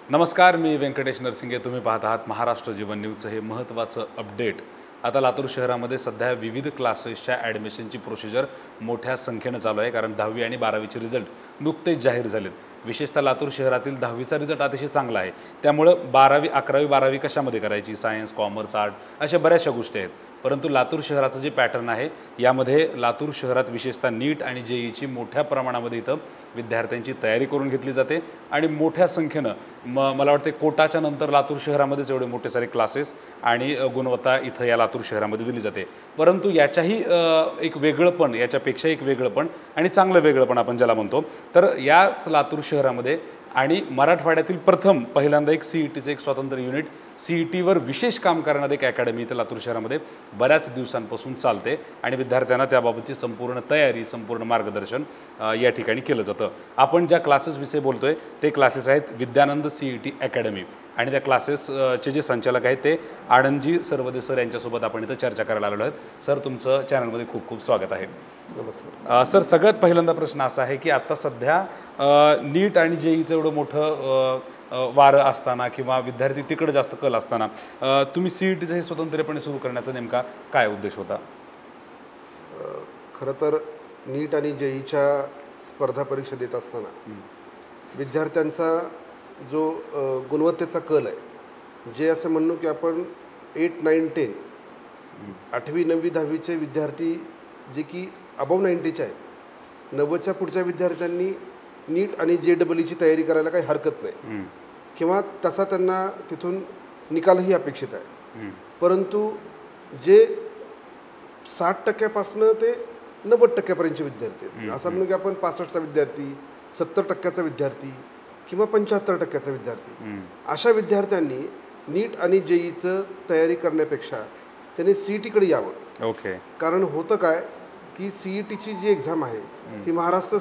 नमस्कार, मी व्यंकटेश नरसिंगे. तुम्ही पाहत आहात महाराष्ट्र जीवन न्यूजचं हे महत्त्वाचं अपडेट. आता लातूर शहरामध्ये सध्या विविध क्लासेसच्या ॲडमिशनची प्रोसिजर मोठ्या संख्येनं चालू आहे, कारण 10वी आणि 12वीचे रिझल्ट नुकतेच जाहीर झालेत. विशेषतः लातूर शहरातील 10वीचा रिझल्ट अतिशय चांगला आहे. त्यामुळं 12वी 11वी 12वी कशामध्ये करायची, सायन्स, कॉमर्स, आर्ट अशा बऱ्याचशा गोष्टी आहेत. परंतु लातूर शहराचं जे पॅटर्न आहे यामध्ये लातूर शहरात विशेषतः नीट आणि जेईची मोठ्या प्रमाणामध्ये इथं विद्यार्थ्यांची तयारी करून घेतली जाते आणि मोठ्या संख्येनं मला वाटते कोटाच्या नंतर लातूर शहरामध्येच एवढे मोठे सारे क्लासेस आणि गुणवत्ता इथं या लातूर शहरामध्ये दिली जाते. परंतु याच्याही एक वेगळंपण, याच्यापेक्षा एक वेगळंपण आणि चांगलं वेगळंपण आपण ज्याला म्हणतो, तर याच लातूर शहरामध्ये आणि मराठवाड्यातील प्रथम पहिल्यांदा एक CETचं एक स्वतंत्र युनिट, CETवर विशेष काम करणारी एक अकॅडमी इथं लातूर शहरामध्ये बऱ्याच दिवसांपासून चालते आणि विद्यार्थ्यांना त्याबाबतची संपूर्ण तयारी, संपूर्ण मार्गदर्शन या ठिकाणी केलं जातं. आपण ज्या क्लासेसविषयी बोलतोय ते क्लासेस आहेत विद्यानंद CET अकॅडमी आणि त्या क्लासेसचे जे संचालक आहेत ते आनंदजी सरवदे सर यांच्यासोबत आपण इथं चर्चा करायला आलेलो आहोत. सर, तुमचं चॅनलमध्ये खूप खूप स्वागत आहे. नमस्कार सर, सगळ्यात पहिल्यांदा प्रश्न असा आहे की आता सध्या नीट आणि जेईचं एवढं मोठं वारं असताना किंवा विद्यार्थी तिकडे जास्त कल असताना तुम्ही CETचं हे स्वतंत्रपणे सुरू करण्याचा नेमका काय उद्देश होता? खरं तर नीट आणि जेईच्या स्पर्धा परीक्षा देत असताना विद्यार्थ्यांचा जो गुणवत्तेचा कल आहे, जे असं म्हणू की आपण 8, 9, 10 8वी 9वी 10वीचे विद्यार्थी जे की अबव 90चे आहेत, 90च्या पुढच्या विद्यार्थ्यांनी नीट आणि JEEची तयारी करायला काही हरकत नाही किंवा तसा त्यांना तिथून निकालही अपेक्षित आहे. परंतु जे 60% ते 90% विद्यार्थी आहेत, असं म्हणू की आपण 65चा विद्यार्थी, 70% विद्यार्थी किंवा 75% विद्यार्थी, अशा विद्यार्थ्यांनी नीट आणि जेईचं तयारी करण्यापेक्षा त्यांनी CETकडे यावं. ओके. कारण होतं काय की CETची जी एक्झाम आहे ती महाराष्ट्र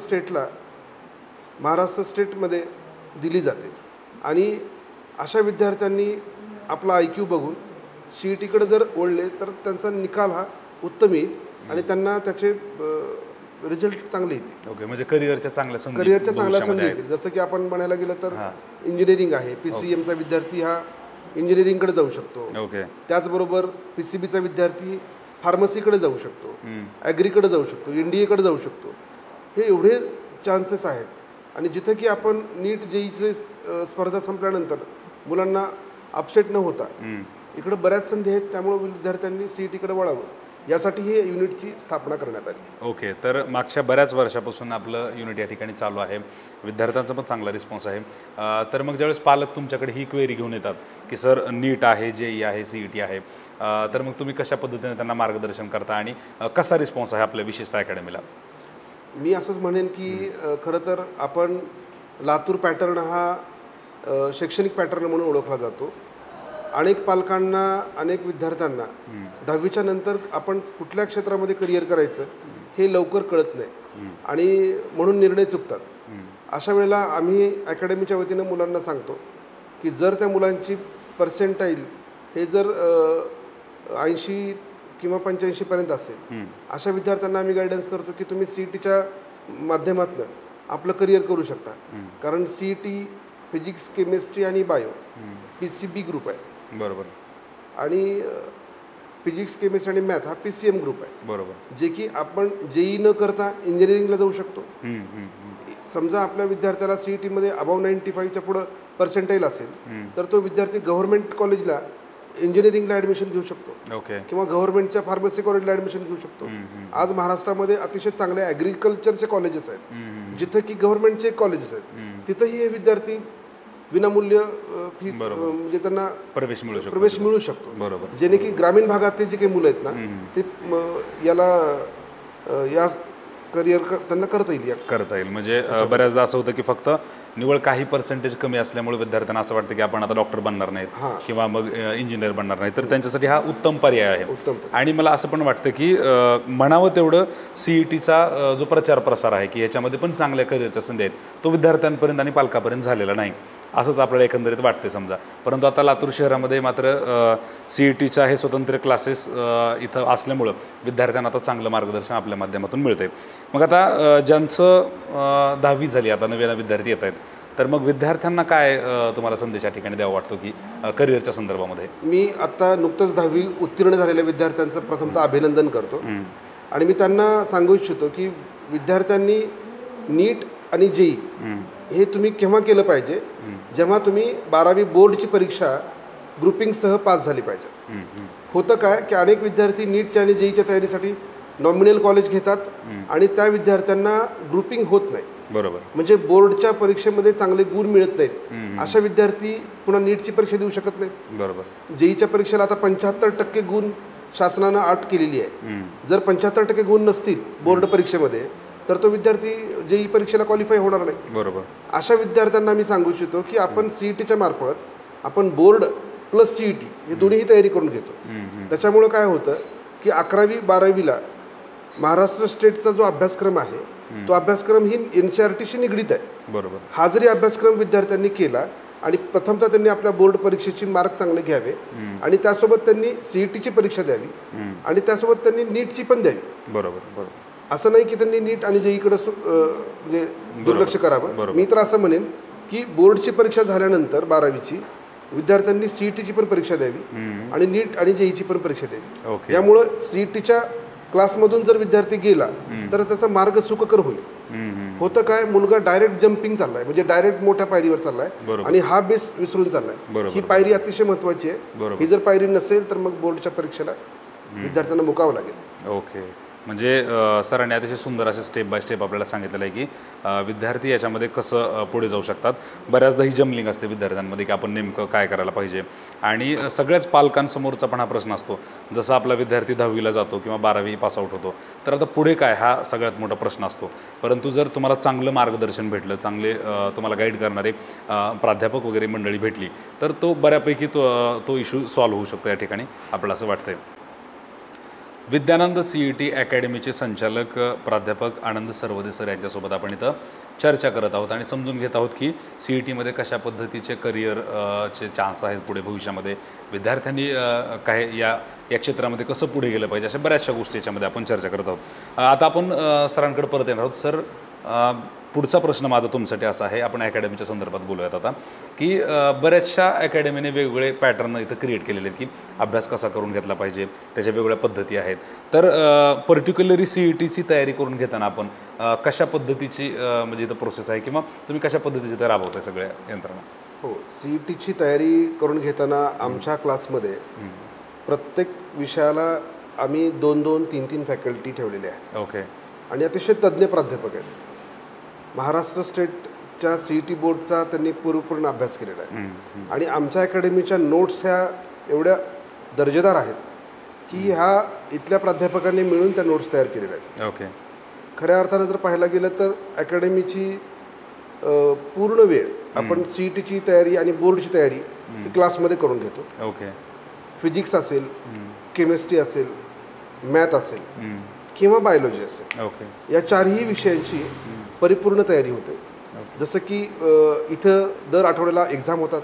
स्टेटमध्ये दिली जाते आणि अशा विद्यार्थ्यांनी आपला IQ बघून CETकडे जर ओढले तर त्यांचा निकाल हा उत्तम येईल आणि त्यांना त्याचे रिझल्ट चांगले येतील. ओके, म्हणजे करिअरच्या चांगल्या संधी येतील. जसं की आपण म्हणायला गेलं तर इंजिनिअरिंग आहे, PCMचा विद्यार्थी हा इंजिनिअरिंगकडे जाऊ शकतो. ओके. त्याचबरोबर PCBचा विद्यार्थी फार्मसीकडे जाऊ शकतो, ॲग्रीकडे जाऊ शकतो, NDAकडे जाऊ शकतो. हे एवढे चान्सेस आहेत आणि जिथं की आपण नीट जेईचे स्पर्धा संपल्यानंतर मुलांना अपसेट न होता इकडं बऱ्याच संधी आहेत. त्यामुळे विद्यार्थ्यांनी CETकडे वळावं, यासाठी ही युनिटची स्थापना करण्यात आली. ओके. तर मागच्या बऱ्याच वर्षापासून आपलं युनिट या ठिकाणी चालू आहे, विद्यार्थ्यांचा पण चांगला रिस्पॉन्स आहे. तर मग ज्यावेळेस पालक तुमच्याकडे ही क्वेरी घेऊन येतात की सर नीट आहे, JEE आहे, CET आहे, तर मग तुम्ही कशा पद्धतीने त्यांना मार्गदर्शन करता आणि कसा रिस्पॉन्स आहे आपल्या विशेषतः अकॅडमीला? मी असंच म्हणेन की खरं तर आपण लातूर पॅटर्न हा शैक्षणिक पॅटर्न म्हणून ओळखला जातो. अनेक पालकांना, अनेक विद्यार्थ्यांना 10वीच्या नंतर आपण कुठल्या क्षेत्रामध्ये करिअर करायचं हे लवकर कळत नाही आणि म्हणून निर्णय चुकतात. अशा वेळेला आम्ही अकॅडमीच्या वतीनं मुलांना सांगतो की जर त्या मुलांची पर्सेंटाईल हे जर 80 किंवा 85% असेल, अशा विद्यार्थ्यांना आम्ही गायडन्स करतो की तुम्ही CETच्या माध्यमातून आपलं करिअर करू शकता. कारण CET फिजिक्स, केमिस्ट्री आणि बायो PCB ग्रुप आहे. बरोबर. आणि फिजिक्स, केमिस्ट्री आणि मॅथ हा PCM ग्रुप आहे. बरोबर. जे की आपण JEE न करता इंजिनिअरिंगला जाऊ शकतो. समजा आपल्या विद्यार्थ्याला CETमध्ये अबव 95च्या पुढं पर्सेंटाईल असेल तर तो विद्यार्थी गव्हर्नमेंट कॉलेजला इंजिनिअरिंगला ॲडमिशन घेऊ शकतो. ओके. किंवा गव्हर्नमेंटच्या फार्मसी कॉलेजला ॲडमिशन घेऊ शकतो. आज महाराष्ट्रामध्ये अतिशय चांगले ॲग्रिकल्चरचे कॉलेजेस आहेत, जिथं की गव्हर्नमेंटचे कॉलेजेस आहेत, तिथंही हे विद्यार्थी विनामूल्य फीस म्हणजे त्यांना प्रवेश मिळू शकतो. बरोबर. जेणे की ग्रामीण भागातले जे काही मुलं आहेत ना ते या करिअर त्यांना करता येईल. म्हणजे बऱ्याचदा असं होतं की फक्त निवळ काही पर्सेंटेज कमी असल्यामुळे विद्यार्थ्यांना असं वाटतं की आपण आता डॉक्टर बनणार नाहीत किंवा मग इंजिनियर बनणार नाही, तर त्यांच्यासाठी हा उत्तम पर्याय आहे. आणि मला असं पण वाटतं की म्हणावं तेवढं CETचा जो प्रचार प्रसार आहे की याच्यामध्ये पण चांगल्या करिअरच्या संधी आहेत तो विद्यार्थ्यांपर्यंत आणि पालकापर्यंत झालेला नाही, असंच आपल्याला एकंदरीत वाटते समजा. परंतु आता लातूर शहरामध्ये मात्र CETच्या हे स्वतंत्र क्लासेस इथं असल्यामुळं विद्यार्थ्यांना आता चांगलं मार्गदर्शन आपल्या माध्यमातून मिळतं आहे. मग आता ज्यांचं 10वी झाली, आता नवीन विद्यार्थी येत आहेत, तर मग विद्यार्थ्यांना काय तुम्हाला संदेश या ठिकाणी द्यावा वाटतो की करिअरच्या संदर्भामध्ये? मी आता नुकतंच 10वी उत्तीर्ण झालेल्या विद्यार्थ्यांचं प्रथमतः अभिनंदन करतो आणि मी त्यांना सांगू इच्छितो की विद्यार्थ्यांनी नीट आणि जेई हे तुम्ही केव्हा केलं पाहिजे, जेव्हा तुम्ही 12वी बोर्डची परीक्षा ग्रुपिंगसह पास झाली पाहिजे. होतं काय की अनेक विद्यार्थी नीटच्या आणि जेईच्या तयारीसाठी नॉमिनल कॉलेज घेतात आणि त्या विद्यार्थ्यांना ग्रुपिंग होत नाही. बरोबर. म्हणजे बोर्डच्या परीक्षेमध्ये चांगले गुण मिळत नाहीत. अशा विद्यार्थी पुन्हा नीटची परीक्षा देऊ शकत नाहीत. बरोबर. जेईच्या परीक्षेला आता 75% गुण शासनानं अट केलेली आहे. जर 75% गुण नसतील बोर्ड परीक्षेमध्ये तर तो विद्यार्थी जेई परीक्षेला क्वालिफाय होणार नाही. बरोबर. अशा विद्यार्थ्यांना मी सांगू इच्छितो की आपण सीईटीच्या मार्फत आपण बोर्ड प्लस सीईटी हे दोन्हीही तयारी करून घेतो. त्याच्यामुळं काय होतं की 11वी 12वीला महाराष्ट्र स्टेटचा जो अभ्यासक्रम आहे तो अभ्यासक्रम ही NCERTशी निगडीत आहे. बरोबर. हा जरी अभ्यासक्रम विद्यार्थ्यांनी केला आणि प्रथमतः त्यांनी आपल्या बोर्ड परीक्षेचे मार्क चांगले घ्यावे आणि त्यासोबत त्यांनी सीईटीची परीक्षा द्यावी आणि त्यासोबत त्यांनी नीटची पण द्यावी. बरोबर. बरोबर. असं नाही की त्यांनी नीट आणि जेईकडे म्हणजे दुर्लक्ष करावं. मी तर असं म्हणेन की बोर्डची परीक्षा झाल्यानंतर 12वीची विद्यार्थ्यांनी सीईटीची पण परीक्षा द्यावी आणि नीट आणि जेईची पण परीक्षा द्यावी. यामुळं सीईटीच्या क्लासमधून जर विद्यार्थी गेला तर त्याचा मार्ग सुखकर होईल. होतं काय, मुलगा डायरेक्ट जम्पिंग चाललाय, म्हणजे डायरेक्ट मोठ्या पायरीवर चाललाय आणि हा बेस विसरून चाललाय. ही पायरी अतिशय महत्वाची आहे. ही जर पायरी नसेल तर मग बोर्डच्या परीक्षेला विद्यार्थ्यांना मुकावं लागेल. ओके. म्हणजे सरांनी अतिशय सुंदर असे स्टेप बाय स्टेप आपल्याला सांगितलेलं आहे की विद्यार्थी याच्यामध्ये कसं पुढे जाऊ शकतात. बऱ्याचदा ही जमलिंग असते विद्यार्थ्यांमध्ये की आपण नेमकं काय करायला पाहिजे आणि सगळ्याच पालकांसमोरचा पण हा प्रश्न असतो. जसा आपला विद्यार्थी 10वीला जातो किंवा 12वी पासआउट होतो तर आता पुढे काय हा सगळ्यात मोठा प्रश्न असतो. परंतु जर तुम्हाला चांगलं मार्गदर्शन भेटलं, चांगले तुम्हाला गाईड करणारे प्राध्यापक वगैरे मंडळी भेटली तर तो बऱ्यापैकी तो इश्यू सॉल्व्ह होऊ शकतो या ठिकाणी आपल्याला असं वाटतंय. विद्यानंद CET अकॅडमीचे संचालक प्राध्यापक आनंद सरवदे सर यांच्यासोबत आपण इथं चर्चा करत आहोत आणि समजून घेत आहोत की CETमध्ये कशा पद्धतीचे करिअरचे चान्स आहेत पुढे भविष्यामध्ये, विद्यार्थ्यांनी काय या क्षेत्रामध्ये कसं पुढे गेलं पाहिजे, अशा बऱ्याचशा गोष्टी याच्यामध्ये आपण चर्चा करत आहोत. आता आपण सरांकडे परत येणार आहोत. सर, पुढचा प्रश्न माझा तुमच्यासाठी असा आहे, आपण अकॅडमीच्या संदर्भात बोलूयात आता, की बऱ्याचशा अकॅडमीने वेगवेगळे पॅटर्न इथं क्रिएट केलेले आहेत की अभ्यास कसा करून घेतला पाहिजे, त्याच्या वेगवेगळ्या पद्धती आहेत. तर पर्टिक्युलरली CETची तयारी करून घेताना आपण कशा पद्धतीची म्हणजे इथं प्रोसेस आहे किंवा तुम्ही कशा पद्धतीची इथं राबवताय सगळ्या यंत्रणा? हो, CETची तयारी करून घेताना आमच्या क्लासमध्ये प्रत्येक विषयाला आम्ही 2-2, 3-3 फॅकल्टी ठेवलेले आहेत. ओके. आणि अतिशय तज्ज्ञ प्राध्यापक आहेत. महाराष्ट्र स्टेटच्या CET बोर्डचा त्यांनी पूर्ण अभ्यास केलेला आहे आणि आमच्या अकॅडमीच्या नोट्स ह्या एवढ्या दर्जेदार आहेत की ह्या इथल्या प्राध्यापकांनी मिळून त्या नोट्स तयार केलेल्या आहेत. ओके. खऱ्या अर्थानं जर पाहायला गेलं तर अकॅडमीची पूर्ण वेळ आपण CETची तयारी आणि बोर्डची तयारी क्लासमध्ये करून घेतो. ओके. फिजिक्स असेल, केमिस्ट्री असेल, मॅथ असेल किंवा बायोलॉजी असेल, ओके, या चारही विषयांची परिपूर्ण तयारी होते. जसं की इथं दर आठवड्याला एक्झाम होतात.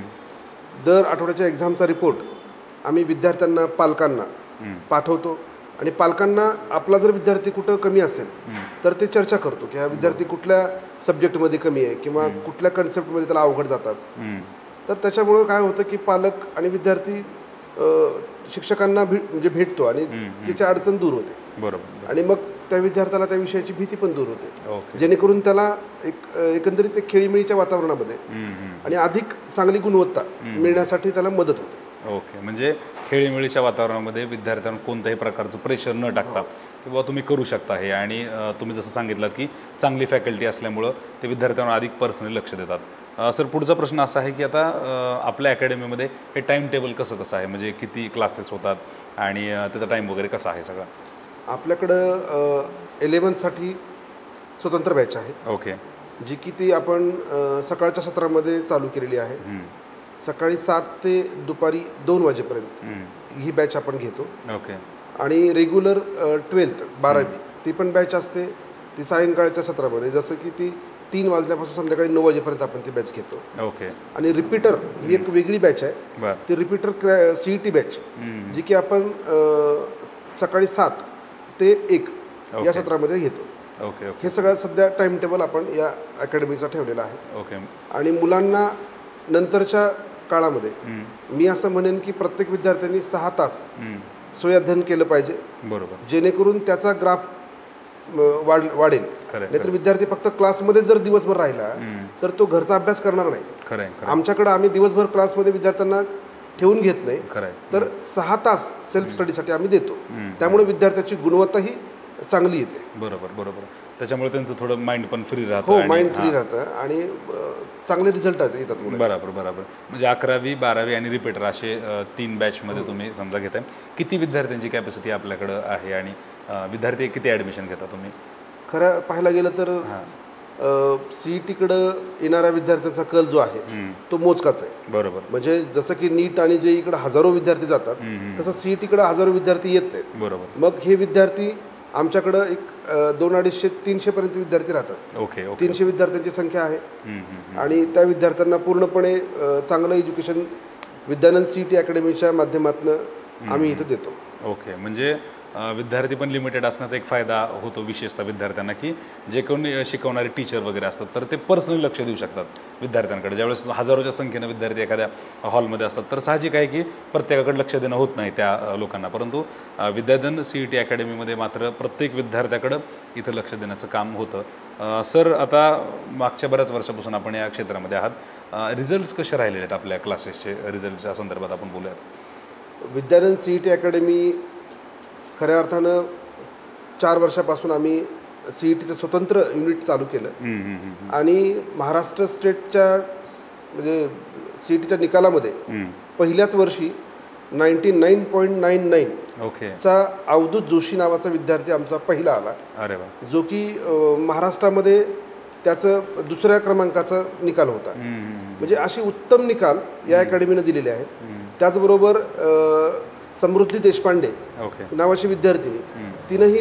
दर आठवड्याच्या एक्झामचा रिपोर्ट आम्ही विद्यार्थ्यांना, पालकांना पाठवतो आणि पालकांना आपला जर विद्यार्थी कुठं कमी असेल तर ते चर्चा करतो की हा विद्यार्थी कुठल्या सब्जेक्टमध्ये कमी आहे किंवा कुठल्या कन्सेप्टमध्ये त्याला अवघड जातात. तर त्याच्यामुळं काय होतं की पालक आणि विद्यार्थी शिक्षकांना म्हणजे भेटतो आणि त्याची अडचण दूर होते. बरोबर. आणि मग त्या विद्यार्थ्याला त्या विषयाची भीती पण दूर होते, ओके, जेणेकरून त्याला एकंदरीत एक खेळीमेळीच्या वातावरणामध्ये आणि अधिक चांगली गुणवत्ता मिळण्यासाठी त्याला मदत होते. ओके. म्हणजे खेळीमेळीच्या वातावरणामध्ये विद्यार्थ्यांना कोणत्याही प्रकारचं प्रेशर न टाकता किंवा तुम्ही करू शकता हे, आणि तुम्ही जसं सांगितलं की चांगली फॅकल्टी असल्यामुळं ते विद्यार्थ्यांवर अधिक पर्सनली लक्ष देतात. सर, पुढचा प्रश्न असा आहे की आता आपल्या अकॅडमीमध्ये हे टाईम टेबल कसं आहे, म्हणजे किती क्लासेस होतात आणि त्याचा टाईम वगैरे कसा आहे सगळा? आपल्याकडं 11th स्वतंत्र बॅच आहे. ओके. जी की ती आपण सकाळच्या सत्रामध्ये चालू केलेली आहे. सकाळी 7 ते दुपारी 2 वाजेपर्यंत ही बॅच आपण घेतो. ओके. आणि रेग्युलर 12th 12वी ती पण बॅच असते, ती सायंकाळच्या सत्रामध्ये, जसं की ती 3 वाजल्यापासून संध्याकाळी 9 वाजेपर्यंत आपण ती बॅच घेतो. ओके. आणि रिपीटर ही एक वेगळी बॅच आहे. ती रिपीटर CET बॅच जी की आपण सकाळी 7 ते 1 या सत्रामध्ये घेतो. ओके ओके हे सगळं सध्या टाइम टेबल आपण या अकॅडमीचा ठेवलेला आहे. ओके. आणि मुलांना नंतरच्या काळामध्ये मी असं म्हणेन की प्रत्येक विद्यार्थ्यांनी 6 तास स्वयं अध्ययन केलं पाहिजे, बरोबर, जेणेकरून त्याचा ग्राफ वाढेल. नाहीतर विद्यार्थी फक्त क्लासमध्ये जर दिवसभर राहिला तर तो घरचा अभ्यास करणार नाही. खरं आमच्याकडे आम्ही दिवसभर क्लासमध्ये विद्यार्थ्यांना ठेवून घेत नाही, खरं तर 6 तास सेल्फ स्टडीसाठी आम्ही देतो. त्यामुळे विद्यार्थ्याची गुणवत्ताही चांगली येते. बरोबर बरोबर. त्याच्यामुळे त्यांचं थोडं माइंड पण फ्री राहतं. हो, माइंड फ्री राहतं आणि चांगले रिझल्ट येतात. बरोबर बरोबर. म्हणजे 11वी 12वी आणि रिपीटर असे 3 बॅचमध्ये तुम्ही समजा घेताय. किती विद्यार्थ्यांची कॅपॅसिटी आपल्याकडं आहे आणि विद्यार्थी किती ॲडमिशन घेता तुम्ही? खरं पाहायला गेलं तर CET-कडं येणाऱ्या विद्यार्थ्यांचा कल जो आहे तो मोजकाच आहे. बरोबर. म्हणजे जसं की नीट आणि JEE-कडे हजारो विद्यार्थी जातात, तसं CET-कडे हजारो विद्यार्थी येत नाहीत. बरोबर. मग हे विद्यार्थी आमच्याकडं एक 200-250-300 पर्यंत विद्यार्थी राहतात. Okay okay. 300 विद्यार्थ्यांची संख्या आहे आणि त्या विद्यार्थ्यांना पूर्णपणे चांगलं एज्युकेशन विद्यानंद CET अकॅडमीच्या माध्यमातून आम्ही इथं देतो. ओके. म्हणजे विद्यार्थी पण लिमिटेड असण्याचा एक फायदा होतो विशेषतः विद्यार्थ्यांना, की जे कोणी शिकवणारे टीचर वगैरे असतात तर ते पर्सनली लक्ष देऊ शकतात विद्यार्थ्यांकडे. ज्यावेळेस हजारोच्या संख्येनं विद्यार्थी एखाद्या हॉलमध्ये असतात तर साहजिक आहे की प्रत्येकाकडे लक्ष देणं होत नाही त्या लोकांना. परंतु विद्यानंद CET अकॅडमीमध्ये मात्र प्रत्येक विद्यार्थ्याकडं इथं लक्ष देण्याचं काम होतं. सर, आता मागच्या बऱ्याच वर्षापासून आपण या क्षेत्रामध्ये आहात. रिझल्ट्स कसे राहिलेले आहेत आपल्या क्लासेसचे? रिझल्टच्या संदर्भात आपण बोलूयात. विद्यानंद CET अकॅडमी खऱ्या अर्थानं 4 वर्षापासून आम्ही CETचं स्वतंत्र युनिट चालू केलं आणि महाराष्ट्र स्टेटच्या म्हणजे CETच्या निकालामध्ये पहिल्याच वर्षी 99.99 चा अवधूत जोशी नावाचा विद्यार्थी आमचा पहिला आला. अरे वा. जो की महाराष्ट्रामध्ये त्याचं 2ऱ्या क्रमांकाचा निकाल होता. म्हणजे असे उत्तम निकाल या अकॅडमीनं दिलेले आहेत. त्याचबरोबर समृद्धी देशपांडे नावाची विद्यार्थिनी, तिनंही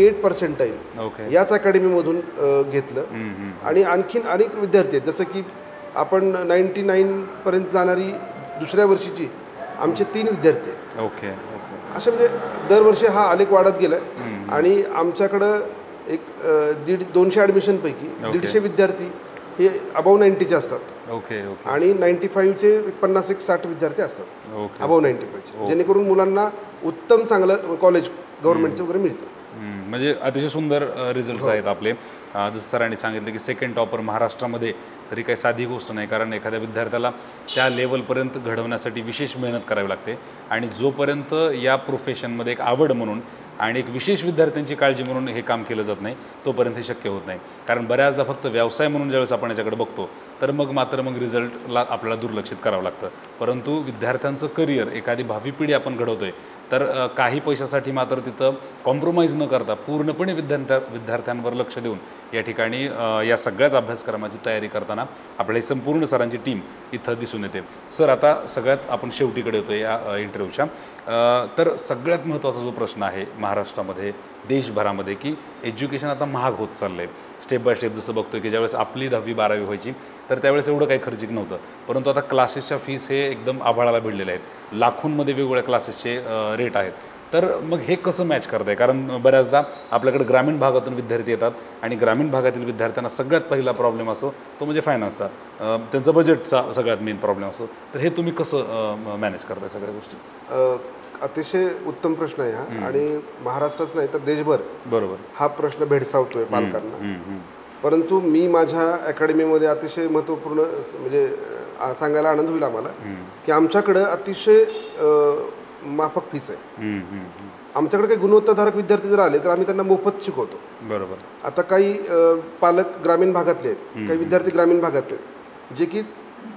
98% याच अकॅडमीमधून घेतलं. आणि आणखीन अनेक विद्यार्थी आहेत, जसं की आपण 99 पर्यंत जाणारी 2ऱ्या वर्षीची आमचे 3 विद्यार्थी आहेत. ओके. असे म्हणजे दरवर्षी हा आलेख वाढत गेला आणि आमच्याकडं एक 200 ॲडमिशनपैकी 150 विद्यार्थी हे अबाव 90चे असतात. ओके. आणि 95चे 50-60 विद्यार्थी असतात अबाव 95चे, जेणेकरून मुलांना उत्तम चांगलं कॉलेज गव्हर्नमेंटचं वगैरे मिळतं. म्हणजे अतिशय सुंदर रिझल्ट्स आहेत आपले. जसं सरांनी सांगितलं की सेकंड टॉपर महाराष्ट्रामध्ये, तरी काही साधी गोष्ट नाही, कारण एखाद्या विद्यार्थ्याला त्या लेवलपर्यंत घडवण्यासाठी विशेष मेहनत करावी लागते. आणि जोपर्यंत या प्रोफेशनमध्ये एक आवड म्हणून आणि एक विशेष विद्यार्थ्यांची काळजी म्हणून हे काम केलं जात नाही तोपर्यंत हे शक्य होत नाही. कारण बऱ्याचदा फक्त व्यवसाय म्हणून ज्यावेळेस आपण याच्याकडे बघतो तर मग रिझल्टला आपल्याला दुर्लक्षित करावं लागतं. परंतु विद्यार्थ्यांचं करिअर, एखादी भावी पिढी आपण घडवतोय तर काही पैशासाठी मात्र तिथं कॉम्प्रोमाइज न करता पूर्णपणे विद्यार्थ्यांवर लक्ष देऊन या ठिकाणी या सगळ्याच अभ्यासक्रमाची तयारी करताना आपल्या संपूर्ण सरांची टीम इथं दिसून येते. सर, आता सगळ्यात आपण शेवटीकडे येतो या इंटरव्ह्यूच्या. तर सगळ्यात महत्त्वाचा जो प्रश्न आहे महाराष्ट्रामध्ये, देशभरामध्ये, की एज्युकेशन आता महाग होत चाललं आहे स्टेप बाय स्टेप. जसं बघतोय की ज्यावेळेस आपली 10वी 12वी व्हायची तर त्यावेळेस एवढं काही खर्चिक नव्हतं, परंतु आता क्लासेसच्या फीस हे एकदम आभाळाला भिडलेले आहेत. लाखोंमध्ये वेगवेगळ्या क्लासेसचे रेट आहेत. तर मग हे कसं मॅच करत आहे? कारण बऱ्याचदा आपल्याकडे ग्रामीण भागातून विद्यार्थी येतात आणि ग्रामीण भागातील विद्यार्थ्यांना सगळ्यात पहिला प्रॉब्लेम असतो तो म्हणजे फायनान्सचा, त्यांचा बजेटचा सगळ्यात मेन प्रॉब्लेम असतो. तर हे तुम्ही कसं मॅनेज करताय सगळ्या गोष्टी? अतिशय उत्तम प्रश्न आहे हा. आणि महाराष्ट्रच नाही तर देशभर बरोबर हा प्रश्न भेडसावतोय पालकांना. परंतु मी माझ्या अकॅडमीमध्ये अतिशय महत्त्वपूर्ण म्हणजे सांगायला आनंद होईल आम्हाला की आमच्याकडं अतिशय माफक फीस आहे. आमच्याकडे काही गुणवत्ताधारक विद्यार्थी जर आले तर आम्ही त्यांना मोफत शिकवतो. बरोबर. आता काही पालक ग्रामीण भागातले आहेत, काही विद्यार्थी ग्रामीण भागातले आहेत, जे की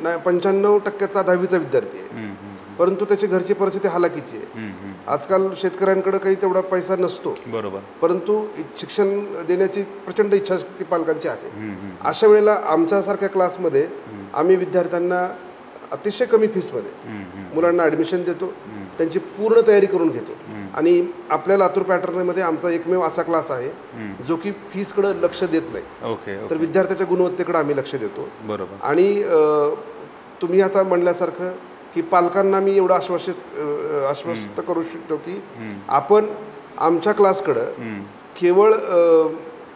95% 10वीचा विद्यार्थी आहे, परंतु त्याची घरची परिस्थिती हालाकीची आहे. आजकाल शेतकऱ्यांकडे काही तेवढा पैसा नसतो. बरोबर. परंतु शिक्षण देण्याची प्रचंड इच्छाशक्ती पालकांची आहे. अशा वेळेला आमच्यासारख्या क्लासमध्ये आम्ही विद्यार्थ्यांना अतिशय कमी फीसमध्ये मुलांना ॲडमिशन देतो, त्यांची पूर्ण तयारी करून घेतो. आणि आपल्या लातूर पॅटर्नमध्ये आमचा एकमेव असा क्लास आहे जो की फीसकडे लक्ष देत नाही. तर विद्यार्थ्याच्या गुणवत्तेकडे आम्ही लक्ष देतो. बरोबर. आणि तुम्ही आता म्हणल्यासारखं की पालकांना मी एवढं आश्वस्त करू शकतो की आपण आमच्या क्लासकडं केवळ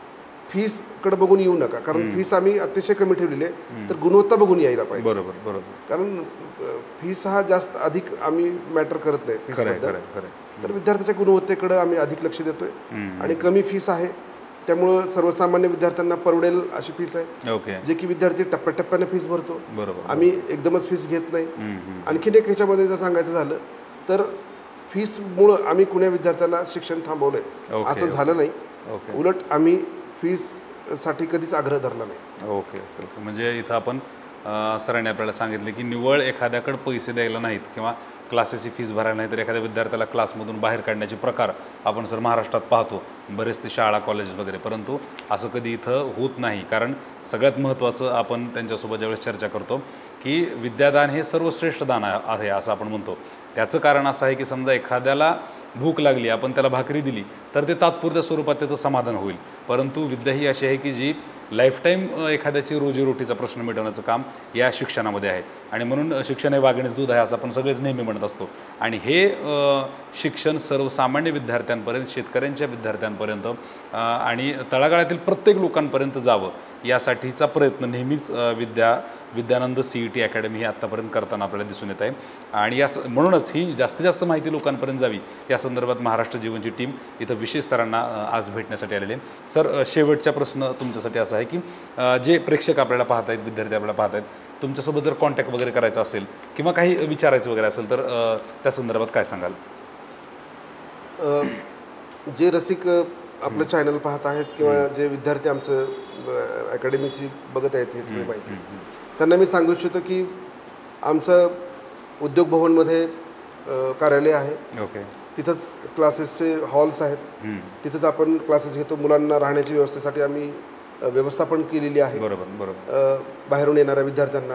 फीसकडे बघून येऊ नका, कारण फीस आम्ही अतिशय कमी ठेवलेली आहे, तर गुणवत्ता बघून यायला पाहिजे. बरोबर बरोबर. कारण फीस हा जास्त अधिक आम्ही मॅटर करत नाही फीसबद्दल. तर विद्यार्थ्याच्या गुणवत्तेकडे आम्ही अधिक लक्ष देतोय आणि कमी फीस आहे, त्यामुळं सर्वसामान्य विद्यार्थ्यांना परवडेल अशी फीस आहे. ओके. जे की विद्यार्थी टप्प्याटप्प्याने फीस भरतो. बरोबर. आम्ही एकदमच फीस घेत नाही. आणखीन एक ह्याच्यामध्ये जर सांगायचं झालं तर फीसमुळं आम्ही कुण्या विद्यार्थ्याला शिक्षण थांबवलंय असं झालं नाही. उलट आम्ही फीससाठी कधीच आग्रह धरला नाही. Okay okay. म्हणजे इथं आपण सरांनी आपल्याला सांगितले की निव्वळ एखाद्याकडे पैसे द्यायला नाहीत किंवा क्लासेसची फीस भरायला नाही तर एखाद्या विद्यार्थ्याला क्लासमधून बाहेर काढण्याचे प्रकार आपण सर महाराष्ट्रात पाहतो, बरेच ते शाळा कॉलेज वगैरे, परंतु असं कधी इथं होत नाही. कारण सगळ्यात महत्त्वाचं आपण त्यांच्यासोबत ज्यावेळेस चर्चा करतो की विद्यादान हे सर्वश्रेष्ठ दान आहे असं आपण म्हणतो. त्याचं कारण असं आहे की समजा एखाद्याला भूक लागली, आपण त्याला भाकरी दिली तर ते तात्पुरत्या स्वरूपात त्याचं समाधान होईल, परंतु विद्या ही अशी आहे की जी लाईफटाईम एखाद्याची रोजीरोटीचा प्रश्न मिटवण्याचं काम या शिक्षणामध्ये आहे. आणि म्हणून शिक्षण हे वाघिणीचं दूध आहे असं आपण सगळेच नेहमी म्हणत असतो. आणि हे शिक्षण सर्वसामान्य विद्यार्थ्यांपर्यंत, शेतकऱ्यांच्या विद्यार्थ्यांपर्यंत आणि तळागाळातील प्रत्येक लोकांपर्यंत जावं यासाठीचा प्रयत्न नेहमीच विद्यानंद CET अकॅडमी ही आत्तापर्यंत करताना आपल्याला दिसून येत आहे. आणि म्हणूनच ही जास्तीत जास्त माहिती लोकांपर्यंत जावी या संदर्भात महाराष्ट्र जीवनची टीम इथं विशेष सरांना आज भेटण्यासाठी आलेले आहे. सर, शेवटचा प्रश्न तुमच्यासाठी असा आहे की जे प्रेक्षक आपल्याला पाहत आहेत, विद्यार्थी आपल्याला पाहत आहेत, तुमच्यासोबत जर कॉन्टॅक्ट वगैरे करायचा असेल किंवा काही विचारायचं वगैरे असेल तर त्या संदर्भात काय सांगाल? जे रसिक आपलं चॅनल पाहत आहेत किंवा जे विद्यार्थी आमचं अकॅडमीची बघत आहेत हे सगळी माहिती, त्यांना मी सांगू इच्छितो की आमचं उद्योग भवनमध्ये कार्यालय आहे. ओके. तिथंच क्लासेसचे हॉल्स आहेत, तिथंच आपण क्लासेस घेतो. मुलांना राहण्याची व्यवस्थेसाठी आम्ही व्यवस्थापन केलेली आहे. बरोबर बरोबर. बाहेरून येणाऱ्या विद्यार्थ्यांना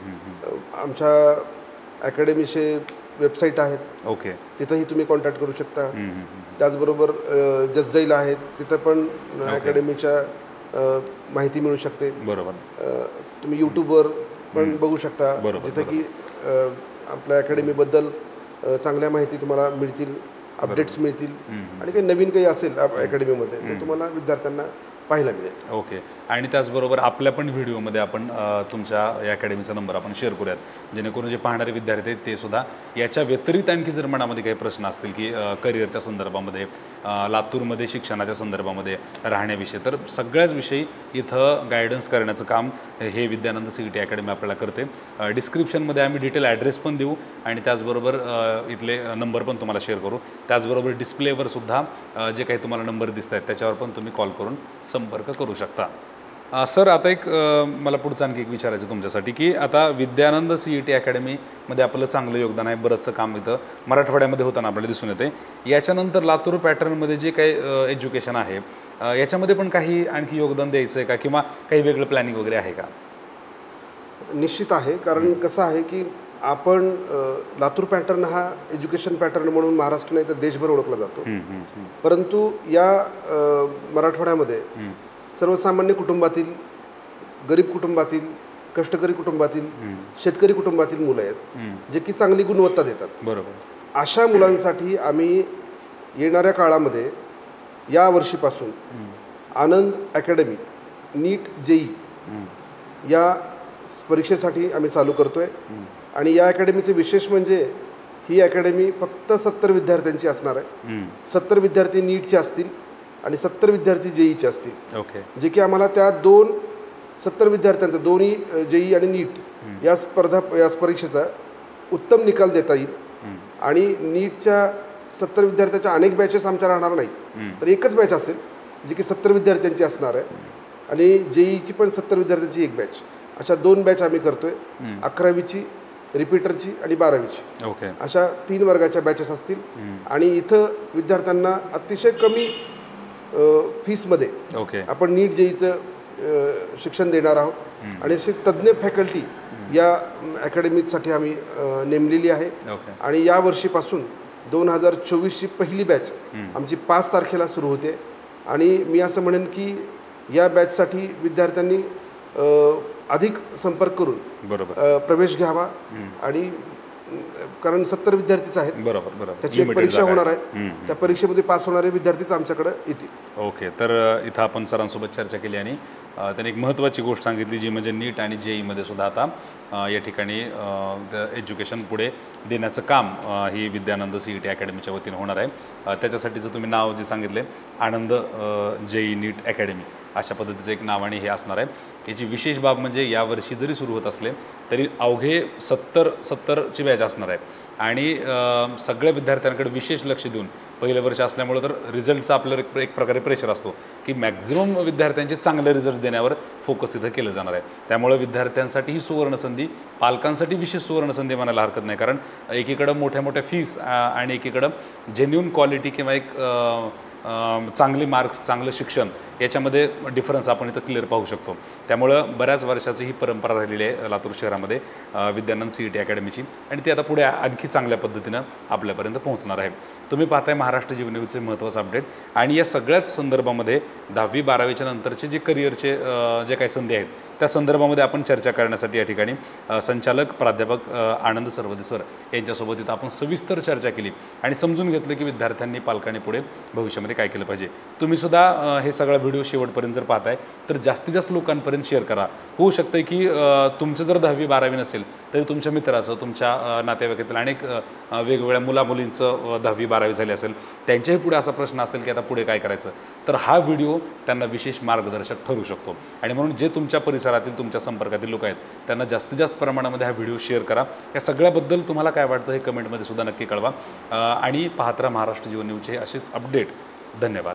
आमच्या अकॅडमीचे वेबसाईट आहेत. ओके. तिथंही तुम्ही कॉन्टॅक्ट करू शकता. त्याचबरोबर जसडैल आहेत, तिथं पण अकॅडमीच्या माहिती मिळू शकते. बरोबर. तुम्ही यूट्यूबवर पण बघू शकता, जिथं की आपल्या अकॅडमीबद्दल चांगल्या माहिती तुम्हाला मिळतील, अपडेट्स मिळतील आणि काही नवीन काही असेल अकॅडमीमध्ये ते तुम्हाला विद्यार्थ्यांना पाहायला मिळेल. ओके. आणि त्याचबरोबर आपल्या पण व्हिडिओमध्ये आपण तुमच्या या अकॅडमीचा नंबर आपण शेअर करूयात, जेणेकरून जे पाहणारे विद्यार्थी आहेत ते सुद्धा याच्या व्यतिरिक्त आणखी जर मनामध्ये काही प्रश्न असतील की करिअरच्या संदर्भामध्ये, लातूरमध्ये शिक्षणाच्या संदर्भामध्ये, राहण्याविषयी, तर सगळ्याच विषयी इथं गायडन्स करण्याचं काम हे विद्यानंद CET अकॅडमी आपल्याला करते. डिस्क्रिप्शनमध्ये आम्ही डिटेल ॲड्रेस पण देऊ आणि त्याचबरोबर इथले नंबर पण तुम्हाला शेअर करू. त्याचबरोबर डिस्प्लेवर सुद्धा जे काही तुम्हाला नंबर दिसत आहेत त्याच्यावर पण तुम्ही कॉल करून संपर्क करू शकता. सर, आता एक मला पुढचं आणखी एक विचारायचं तुमच्यासाठी की आता विद्यानंद CET अकॅडमीमध्ये आपलं चांगलं योगदान आहे, बरंचसं काम इथं मराठवाड्यामध्ये होताना आपल्याला दिसून येते. याच्यानंतर लातूर पॅटर्नमध्ये जे काही एज्युकेशन आहे याच्यामध्ये पण काही आणखी योगदान द्यायचं आहे का किंवा काही वेगळं प्लॅनिंग वगैरे आहे का? निश्चित आहे. कारण कसं आहे की आपण लातूर पॅटर्न हा एज्युकेशन पॅटर्न म्हणून महाराष्ट्र नाही तर देशभर ओळखला जातो. परंतु या मराठवाड्यामध्ये सर्वसामान्य कुटुंबातील, गरीब कुटुंबातील, कष्टकरी कुटुंबातील, शेतकरी कुटुंबातील मुलं आहेत जे की चांगली गुणवत्ता देतात. बरोबर. अशा मुलांसाठी आम्ही येणाऱ्या काळामध्ये या वर्षीपासून आनंद अकॅडमी नीट JEE या परीक्षेसाठी आम्ही चालू करतोय. आणि या अकॅडमीचे विशेष म्हणजे ही अकॅडमी फक्त 70 विद्यार्थ्यांची असणार आहे. 70 विद्यार्थी नीटचे असतील आणि 70 विद्यार्थी JEEचे असतील. ओके. जे की आम्हाला त्या 70 विद्यार्थ्यांचं दोन्ही JEE आणि नीट या परीक्षेचा उत्तम निकाल देता येईल. आणि नीटच्या 70 विद्यार्थ्यांच्या अनेक बॅचेस आमच्या राहणार नाहीत, तर एकच बॅच असेल जी की 70 विद्यार्थ्यांची असणार आहे. आणि JEEची पण 70 विद्यार्थ्यांची एक बॅच, अशा 2 बॅच आम्ही करतोय. 11वीची, रिपीटरची आणि 12वीची. ओके. अशा 3 वर्गाच्या बॅचेस असतील. आणि इथं विद्यार्थ्यांना अतिशय कमी फीसमध्ये आपण नीट JEEचं शिक्षण देणार आहोत. आणि अशी तज्ज्ञ फॅकल्टी या अकॅडमीसाठी आम्ही नेमलेली आहे. आणि या वर्षीपासून 2024ची पहिली बॅच आमची 5 तारखेला सुरू होते. आणि मी असं म्हणेन की या बॅचसाठी विद्यार्थ्यांनी अधिक संपर्क करून प्रवेश घ्यावा आणि कारण 70 विद्यार्थीच आहेत, बरोबर बरोबर. त्याची एक Limited परीक्षा जागा होणार आहे. आहे. त्या परीक्षेमध्ये पास होणारे विद्यार्थीच आमच्याकडे येतील. ओके, तर इथं आपण सरांसोबत चर्चा केली आणि त्यांनी एक महत्त्वाची गोष्ट सांगितली, जी म्हणजे नीट आणि JEE सुद्धा आता या ठिकाणी एज्युकेशन पुढे देण्याचं काम ही विद्यानंद CET अकॅडमीच्या वतीने होणार आहे. त्याच्यासाठीचं तुम्ही नाव जे सांगितले, आनंद JEE नीट अकॅडमी अशा पद्धतीचं एक नाव आणि हे असणार आहे. याची विशेष बाब म्हणजे यावर्षी जरी सुरू होत असले तरी अवघे 70ची बॅच असणार आहे आणि सगळ्या विद्यार्थ्यांकडे विशेष लक्ष देऊन, पहिलं वर्ष असल्यामुळं तर रिझल्टचा आपल्याला एक प्रकारे प्रेशर असतो की मॅक्झिमम विद्यार्थ्यांचे चांगले रिझल्ट देण्यावर फोकस इथं केलं जाणार आहे. त्यामुळं विद्यार्थ्यांसाठी ही सुवर्णसंधी, पालकांसाठी विशेष सुवर्णसंधी म्हणायला हरकत नाही. कारण एकीकडं मोठ्या मोठ्या फीस आणि एकीकडं जेन्युन क्वालिटी किंवा एक चांगली मार्क्स, चांगलं शिक्षण याच्यामध्ये डिफरन्स आपण इथं क्लिअर पाहू शकतो. त्यामुळं बऱ्याच वर्षाची ही परंपरा राहिलेली आहे लातूर शहरामध्ये विद्यानंद CET अकॅडमीची आणि ती आता पुढे आणखी चांगल्या पद्धतीनं आपल्यापर्यंत पोहोचणार आहे. तुम्ही पाहताय महाराष्ट्र जीवन न्यूजचे महत्त्वाचं अपडेट आणि या सगळ्याच संदर्भामध्ये 10वी 12वीच्या नंतरचे जे करिअरचे जे काही संधी आहेत त्या संदर्भामध्ये आपण चर्चा करण्यासाठी या ठिकाणी संचालक प्राध्यापक आनंद सरवदे सर यांच्यासोबत इथं आपण सविस्तर चर्चा केली आणि समजून घेतलं की विद्यार्थ्यांनी, पालकांनी पुढे भविष्यामध्ये काय केलं पाहिजे. तुम्ही सुद्धा हे सगळा व्हिडिओ शेवटपर्यंत जर पाहताय तर जास्तीत जास्त लोकांपर्यंत शेअर करा. होऊ शकतं की तुमचं जर 10वी 12वी नसेल तरी तुमच्या मित्राचं, तुमच्या नातेवाईकातील अनेक वेगवेगळ्या मुलामुलींचं 10वी 12वी झाली असेल, त्यांच्याही पुढे असा प्रश्न असेल की आता पुढे काय करायचं, तर हा व्हिडिओ त्यांना विशेष मार्गदर्शक ठरू शकतो. आणि म्हणून जे तुमच्या परिसरातील, तुमच्या संपर्कातील लोक आहेत त्यांना जास्तीत जास्त प्रमाणामध्ये हा व्हिडिओ शेअर करा. या सगळ्याबद्दल तुम्हाला काय वाटतं हे कमेंटमध्ये सुद्धा नक्की कळवा आणि पाहत राहा महाराष्ट्र जीवन न्यूजचे असेच अपडेट. धन्यवाद.